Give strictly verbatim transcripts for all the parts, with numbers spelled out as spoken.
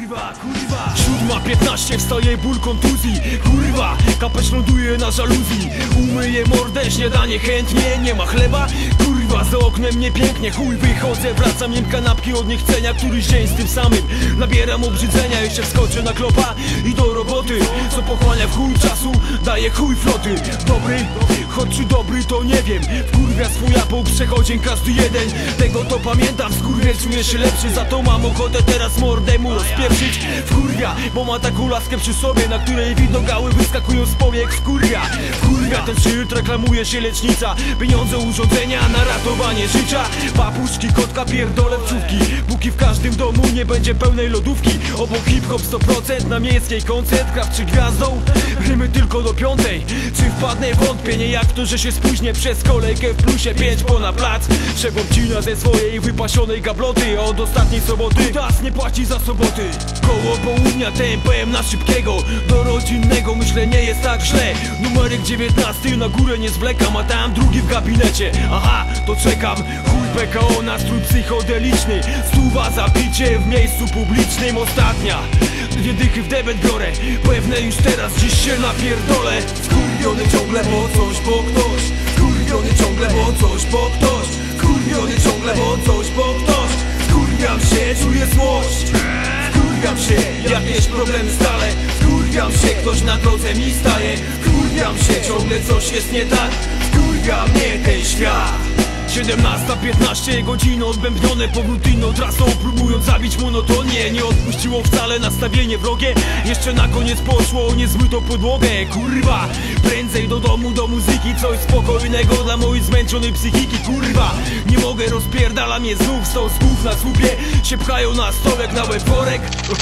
Kurwa, kurwa. Siódma piętnaście, wstaje ból kontuzji. Kurwa, kapeć ląduje na żaluzji. Umyję mordę, śniadanie chętnie. Nie ma chleba, kurwa, za oknem nie pięknie. Chuj, wychodzę, wracam, jem kanapki od niechcenia. Któryś dzień z tym samym nabieram obrzydzenia. Jeszcze wskoczę na klopa i do roboty. Co pochłania w chuj czasu, daje chuj floty. Dobry, choć czy dobry to nie wiem. Wkurwia swój apok, przechodzień każdy jeden. Tego to pamiętam, skurwiel czuję się lepszy. Za to mam ochotę teraz mordę mu rozpieprzyć. Wkurwia, bo ma taką laskę przy sobie, na której widogały wyskakują z powiek. Wkurwia, wkurwia, ten szyld reklamuje się lecznica. Pieniądze, urządzenia na ratowanie życia. Papuszki, kotka, pierdolę wczówki. Póki w każdym domu nie będzie pełnej lodówki. Obok hip-hop sto procent, na miejskiej koncert. Krawczy gwiazdą, rymy tylko do piątej. Czy wpadnę? Wątpię, jak to, że się spóźnię przez kolejkę w plusie pięć po na plac. Szef obcina ze swojej wypasionej gabloty. Od ostatniej soboty tas nie płaci za soboty. Koło południa tempem na szybkiego do rodzinnego, myślę, nie jest tak źle. Numerek dziewiętnasty, na górę nie zwlekam, a tam drugi w gabinecie. Aha, to czekam. Chuj P K O, nastrój psychodeliczny. Stuwa za picie w miejscu publicznym. Ostatnia, dwie dychy w debet biorę. Pewne już teraz, dziś się napierdolę. Skurwiony ciągle, bo coś, bo ktoś. Skurwiony ciągle, bo coś, bo ktoś. Skurwiony ciągle, bo coś, bo ktoś. Skurwiam się, czuję złość. Skurwiam się, jakieś problemy stale. Skurwiam się, ktoś na drodze mi staje. Skurwiam się, ciągle coś jest nie tak. Skurwia mnie ten świat. siedemnasta piętnaście, godziny odbębnione powrót inną trasą, próbując zabić monotonię. Nie odpuściło wcale nastawienie wrogie. Jeszcze na koniec poszło niezmytą podłogę. Kurwa, prędzej do domu, do muzyki. Coś spokojnego dla mojej zmęczonej psychiki. Kurwa, nie mogę, rozpierdala mnie znów. Sto z głów na słupie się pchają na stołek, na łeb worek.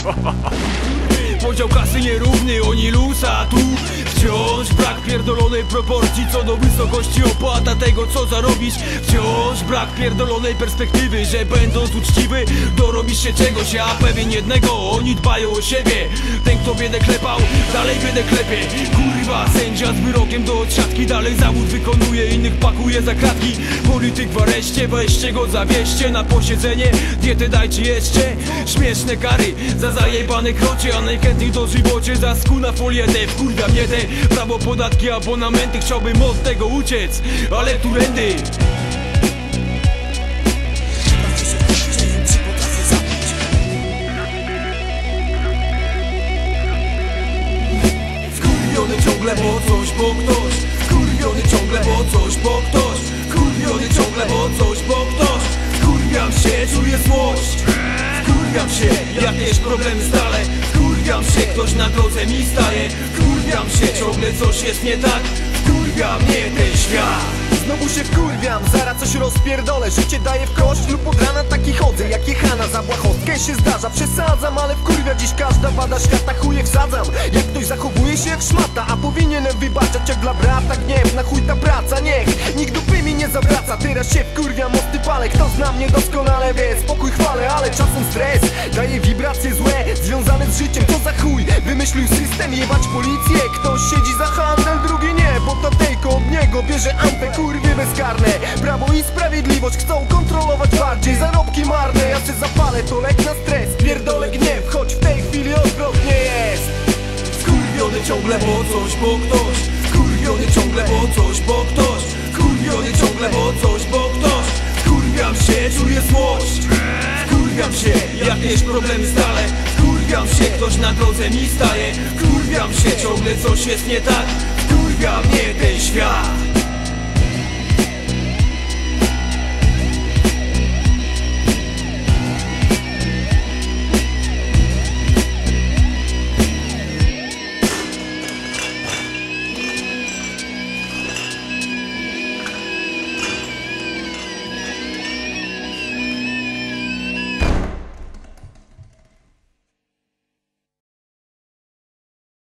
Podział kasy nierówny, oni luz, a tu wciąż brak pierdolonej proporcji co do wysokości opłata tego, co zarobisz. Wciąż brak pierdolonej perspektywy, że będąc uczciwy dorobisz się czegoś, a pewien jednego, oni dbają o siebie. Ten, kto biedę klepał, dalej biedę klepie. Kurwa, sędzia z wyrokiem do odsiadki, dalej zawód wykonuje, innych pakuje za kratki. Polityk w areszcie, weźcie go, zawieźcie na posiedzenie. Dietę dajcie jeszcze, śmieszne kary za zajebane krocie, a najchętniej dożywocie za skuna folietę. Wkurwia mnie te prawo, podatki, abonamenty. Chciałbym od tego uciec, ale turendy. Skurwiony ciągle, bo coś, bo ktoś. Skurwiony ciągle, bo coś, bo ktoś. Skurwiony ciągle, bo coś, bo ktoś. Skurwiam się, czuję złość. Skurwiam się, jakieś problemy stale. Skurwiam się, ktoś na drodze mi staje. Skurwiam się, ciągle coś jest nie tak. Skurwia mnie ten świat. Znowu się wkurwiam, zaraz coś rozpierdolę. Życie daje w kość lub od rana taki chodzę. Jak jechana za błahostkę się zdarza. Przesadzam, ale wkurwia dziś każda wada świata. Chuje wsadzam, jak ktoś zachowuje się jak szmata. A powinienem wybaczać jak dla brata. Gniew, na chuj ta praca, niech nikt dupy mi nie zawraca. Teraz się wkurwiam, mosty palę. Kto zna mnie doskonale wie, spokój chwalę, ale czasem stres daje wibracje złe, związane z życiem. Co za chuj, wymyślił system, jebać policję. Ktoś siedzi za handel, drugi nie, bo tatejko od niego bierze ampę. Kurwie bezkarne, prawo i sprawiedliwość chcą kontrolować bardziej. Zarobki marne, ja się zapalę, to lek na stres. Pierdolę gniew, choć w tej chwili odwrotnie jest. Skurwiony ciągle, bo coś, bo ktoś. Skurwiony ciągle, bo coś, bo ktoś. Skurwiony ciągle, bo coś, bo ktoś. Skurwiam się, czuję złość. Skurwiam się, jakieś problemy stale. Skurwiam się, ktoś na drodze mi staje. Skurwiam się, ciągle coś jest nie tak. Skurwia mnie ten świat.